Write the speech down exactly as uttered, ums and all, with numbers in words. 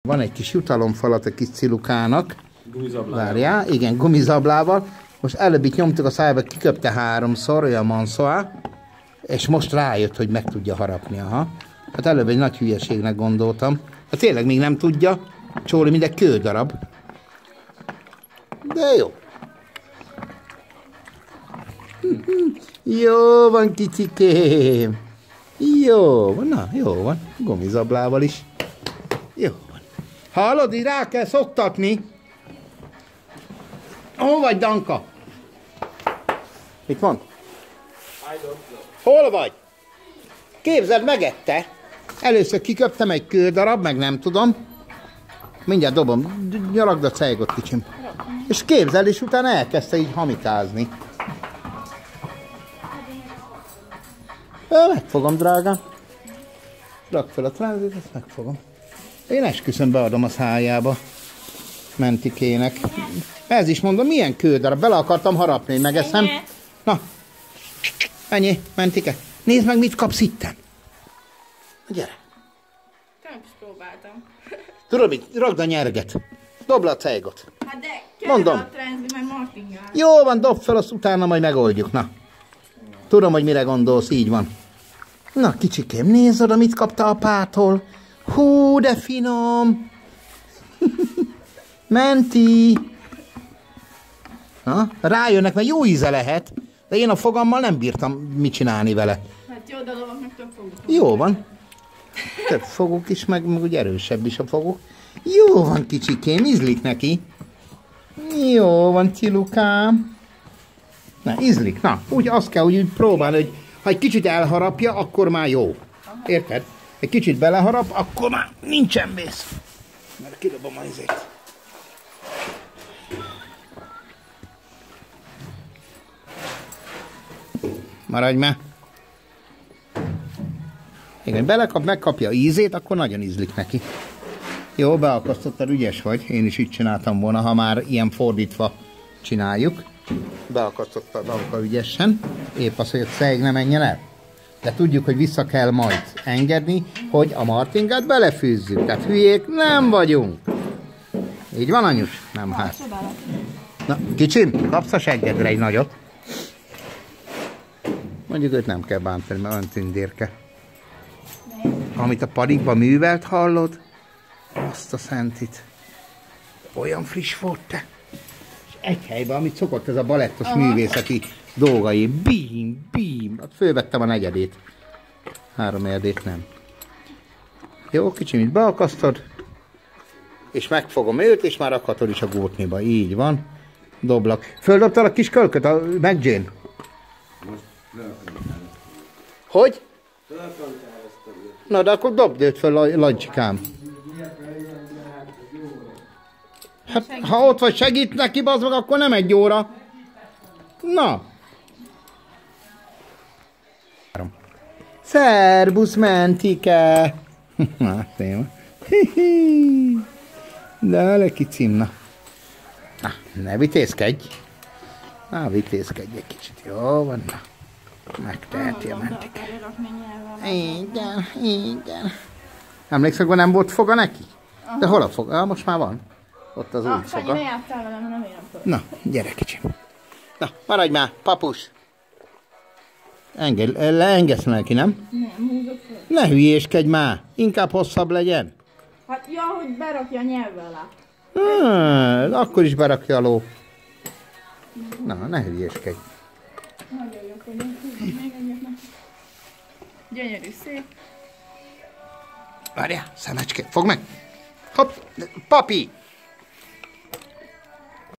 Van egy kis jutalomfalat a kis cilukának. Gumizablával. Várjál, igen, gumizablával. Most előbb itt nyomtuk a szájába, kiköpte háromszor, olyan manszoá, és most rájött, hogy meg tudja harapni. Aha. Hát előbb egy nagy hülyeségnek gondoltam. Hát tényleg még nem tudja. Csóri, mint egy kődarab. De jó. Jó van, kicsikém. Jó van, na, jó van. Gumizablával is. Jó van. Hallod, így rá kell szoktatni. Hol vagy, Danka? Mit mond? Hol vagy? Képzeld, megette. Először kiköptem egy kődarab, meg nem tudom. Mindjárt dobom. Nyaragd a cejgot, kicsim. És képzeld, és utána elkezdte így hamikázni. Megfogom, drágám. Rakd fel a trázit, ezt megfogom. Én esküszöm, beadom a szájába. Mentikének. Ez is mondom, milyen kődarab. Bele akartam harapni, hogy megeszem. Na, ennyi, Mentike. Nézd meg, mit kapsz itten. Gyere. Nem is próbáltam. Tudod mit? Ragd a nyerget. Dobd le a cejgot. Hát de kell Mondom. a trenzni, mert martingál. Jó van, dob fel, azt utána majd megoldjuk. Na. Tudom, hogy mire gondolsz, így van. Na, kicsikém, nézd oda, mit kapta apától. Hú, de finom. Menti. Na, rájönnek, mert jó íze lehet, de én a fogammal nem bírtam mit csinálni vele. Hát jó dolgok, meg több foguk. Jó van. Több foguk is, meg, meg úgy erősebb is a foguk. Jó van, kicsikém, ízlik neki. Jó van, Cilukám. Na, ízlik. Na, úgy azt kell úgy próbálni, hogy ha egy kicsit elharapja, akkor már jó. Érted? Egy kicsit beleharap, akkor már nincsen vész. Mert kidobom a izét. Maradj már. Igen, belekap, megkapja a ízét, akkor nagyon ízlik neki. Jó, beakasztottad, ügyes vagy. Én is így csináltam volna, ha már ilyen fordítva csináljuk. Beakasztottad Danka ügyesen. Épp az, hogy a cég ne menjen el. De tudjuk, hogy vissza kell majd engedni, hogy a martingát belefűzzük. Tehát hülyék nem vagyunk. Így van, anyus? Nem, hát. Na, kicsim, kapsz a seggedre egy nagyot. Mondjuk őt nem kell bántani, mert olyan tündérke. Amit a padikba művelt, hallod? Azt a szentit. Olyan friss volt te. És egy helyben, amit szokott ez a balettos aha. művészeti dolgai. Bím, bím. Hát fölvettem a negyedét. Három negyedét nem. Jó, kicsit beakasztod. És megfogom őt, és már rakhatod is a górtniba. Így van. Doblak. Földobtad a kis kölköt, a McJane? Hogy? Na, de akkor dobd őt föl, Lancsikám. Hát, ha ott vagy, segít neki, bazd meg, akkor nem egy óra. Na. Szerbusz, Mentike. Hát, téma. De le kicim, na. Na, ne vitézkedj. Na, vitézkedj egy kicsit. Jó van, na. Megteheti a Mentike. Igen, igen. Emlékszel, hogy nem volt foga neki? De hol a foga? Ah, most már van. Ott az ah, új foga. Ne jártál velem, nem én nem tudom. Na, gyere kicsim. Na, maradj már, papus. Engedj, leengedsz neki, nem? Nem, húzok föl. Ne hülyéskedj már, inkább hosszabb legyen. Hát, ja, hogy berakja a nyelvvel alá. Hmm, akkor is berakja a ló. Na, ne hülyéskedj. Nagyon jó, hogy még egyet nem. Gyönyörű, szép. Várjál, szemecske, fogd meg. Hopp, papi.